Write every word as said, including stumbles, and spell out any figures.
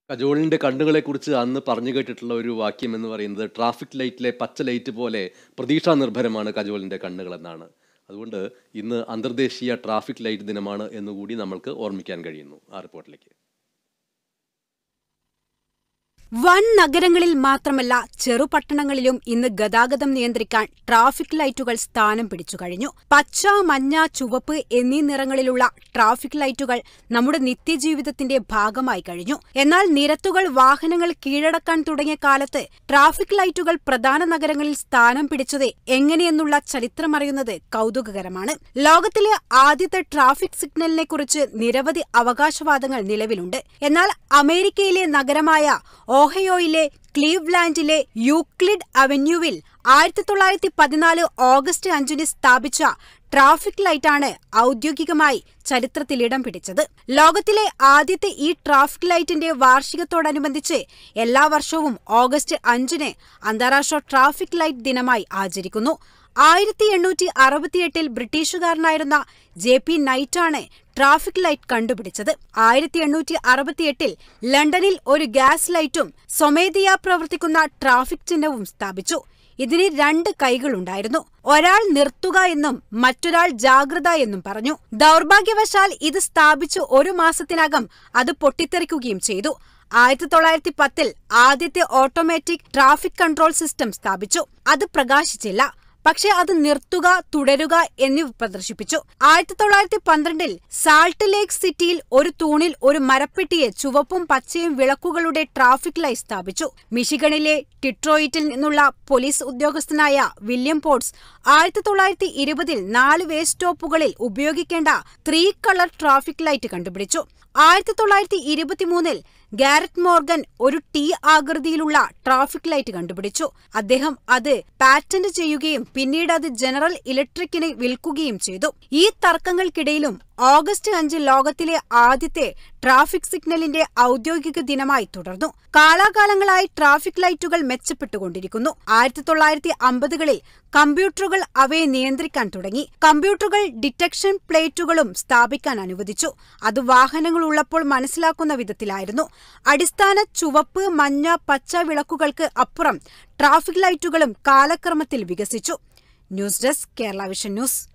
കജോളിന്റെ കണ്ണുകളെക്കുറിച്ച് അന്ന് പറഞ്ഞു കേട്ടിട്ടുള്ള ഒരു വാക്യം എന്ന് പറയുന്നത് ട്രാഫിക് ലൈറ്റിലെ പച്ച ലൈറ്റ് പോലെ പ്രതീക്ഷാ നിർഭരമാണ് കജോളിന്റെ കണ്ണുകൾ എന്നാണ്. അതുകൊണ്ട് ഇന്ന് അന്തർദേശീയ ട്രാഫിക് ലൈറ്റ് ദിനമാണ് എന്നുകൂടി നമ്മൾക്ക് ഓർമ്മിക്കാൻ കഴിയുന്നു. ആ റിപ്പോർട്ടിലേക്ക്. വൻ നഗരങ്ങളിൽ മാത്രമല്ല ചെറുപട്ടണങ്ങളിലും ഇന്ന് ഗതാഗതം നിയന്ത്രിക്കാൻ ട്രാഫിക് ലൈറ്റുകൾ സ്ഥാനം പിടിച്ചു കഴിഞ്ഞു. പച്ച, മഞ്ഞ, ചുവപ്പ് എന്നീ നിറങ്ങളിലുള്ള ട്രാഫിക് ലൈറ്റുകൾ നമ്മുടെ നിത്യജീവിതത്തിന്റെ ഭാഗമായി കഴിഞ്ഞു. എന്നാൽ നിരത്തുകൾ വാഹനങ്ങൾ കീഴടക്കാൻ തുടങ്ങിയ കാലത്ത് ട്രാഫിക് ലൈറ്റുകൾ പ്രധാന നഗരങ്ങളിൽ സ്ഥാനം പിടിച്ചത് എങ്ങനെയെന്നുള്ള ചരിത്രമറിയുന്നത് കൗതുകകരമാണ്. ലോകത്തിലെ ആദ്യത്തെ ട്രാഫിക് സിഗ്നലിനെക്കുറിച്ച് നിരവധി അവകാശവാദങ്ങൾ നിലവിലുണ്ട്. എന്നാൽ അമേരിക്കയിലെ നഗരമായ ഓഹയോയിലെ ക്ലീവ്ലാൻഡിലെ യൂക്ലിഡ് അവന്യൂവിൽ ആയിരത്തി തൊള്ളായിരത്തി പതിനാല് ഓഗസ്റ്റ് അഞ്ചിന് സ്ഥാപിച്ച ട്രാഫിക് ലൈറ്റാണ് ഔദ്യോഗികമായി ചരിത്രത്തിൽ ഇടം പിടിച്ചത്. ലോകത്തിലെ ആദ്യത്തെ ഈ ട്രാഫിക് ലൈറ്റിന്റെ വാർഷികത്തോടനുബന്ധിച്ച് എല്ലാ വർഷവും ഓഗസ്റ്റ് അഞ്ചിന് അന്താരാഷ്ട്ര ട്രാഫിക് ലൈറ്റ് ദിനമായി ആചരിക്കുന്നു. ആയിരത്തി എണ്ണൂറ്റി അറുപത്തിയെട്ടിൽ ബ്രിട്ടീഷുകാരനായിരുന്ന ജെ പി നൈറ്റാണ് ട്രാഫിക് ലൈറ്റ് കണ്ടുപിടിച്ചത്. ആയിരത്തി എണ്ണൂറ്റി അറുപത്തിയെട്ടിൽ ലണ്ടനിൽ ഒരു ഗ്യാസ് ലൈറ്റും സ്വമേധയാ പ്രവർത്തിക്കുന്ന ട്രാഫിക് ചിഹ്നവും സ്ഥാപിച്ചു. ഇതിന് രണ്ട് കൈകളുണ്ടായിരുന്നു. ഒരാൾ നിർത്തുക എന്നും മറ്റൊരാൾ ജാഗ്രത എന്നും പറഞ്ഞു. ദൗർഭാഗ്യവശാൽ ഇത് സ്ഥാപിച്ചു ഒരു മാസത്തിനകം അത് പൊട്ടിത്തെറിക്കുകയും ചെയ്തു. ആയിരത്തി തൊള്ളായിരത്തി പത്തിൽ ആദ്യത്തെ ഓട്ടോമാറ്റിക് ട്രാഫിക് കൺട്രോൾ സിസ്റ്റം സ്ഥാപിച്ചു. അത് പ്രകാശിച്ചില്ല. പക്ഷെ അത് നിർത്തുക, തുടരുക എന്നിവ പ്രദർശിപ്പിച്ചു. ആയിരത്തി തൊള്ളായിരത്തി പന്ത്രണ്ടിൽ സാൾട്ട് ലേക്ക് സിറ്റിയിൽ ഒരു തൂണിൽ ഒരു മരപ്പെട്ടിയെ ചുവപ്പും പച്ചയും വിളക്കുകളുടെ ട്രാഫിക് ലൈറ്റ് സ്ഥാപിച്ചു. മിഷിഗണിലെ ഡിട്രോയിറ്റിൽ നിന്നുള്ള പോലീസ് ഉദ്യോഗസ്ഥനായ വില്യം പോർട്സ് ആയിരത്തി തൊള്ളായിരത്തി ഇരുപതിൽ നാല് വേ സ്റ്റോപ്പുകളിൽ ഉപയോഗിക്കേണ്ട ത്രീ കളർ ട്രാഫിക് ലൈറ്റ് കണ്ടുപിടിച്ചു. ആയിരത്തി തൊള്ളായിരത്തി ഇരുപത്തിമൂന്നിൽ ഗാരറ്റ് മോർഗൻ ഒരു ടി ആകൃതിയിലുള്ള ട്രാഫിക് ലൈറ്റ് കണ്ടുപിടിച്ചു. അദ്ദേഹം അത് പാറ്റന്റ് ചെയ്യുകയും പിന്നീട് അത് ജനറൽ ഇലക്ട്രിക്കിന് വിൽക്കുകയും ചെയ്തു. ഈ തർക്കങ്ങൾക്കിടയിലും ഓഗസ്റ്റ് അഞ്ച് ലോകത്തിലെ ആദ്യത്തെ ട്രാഫിക് സിഗ്നലിന്റെ ഔദ്യോഗിക ദിനമായി തുടർന്നു. കാലാകാലങ്ങളായി ട്രാഫിക് ലൈറ്റുകൾ മെച്ചപ്പെട്ടുകൊണ്ടിരിക്കുന്നു. ആയിരത്തി തൊള്ളായിരത്തി അമ്പതുകളിൽ കമ്പ്യൂട്ടറുകൾ അവയെ നിയന്ത്രിക്കാൻ തുടങ്ങി. കമ്പ്യൂട്ടറുകൾ ഡിറ്റക്ഷൻ പ്ലേറ്റുകളും സ്ഥാപിക്കാൻ അനുവദിച്ചു. അത് വാഹനങ്ങൾ ഉള്ളപ്പോൾ മനസ്സിലാക്കുന്ന വിധത്തിലായിരുന്നു. അടിസ്ഥാന ചുവപ്പ്, മഞ്ഞ, പച്ച വിളക്കുകൾക്ക് അപ്പുറം ട്രാഫിക് ലൈറ്റുകളും കാലക്രമത്തിൽ വികസിച്ചു. News desk, Kerala vision news.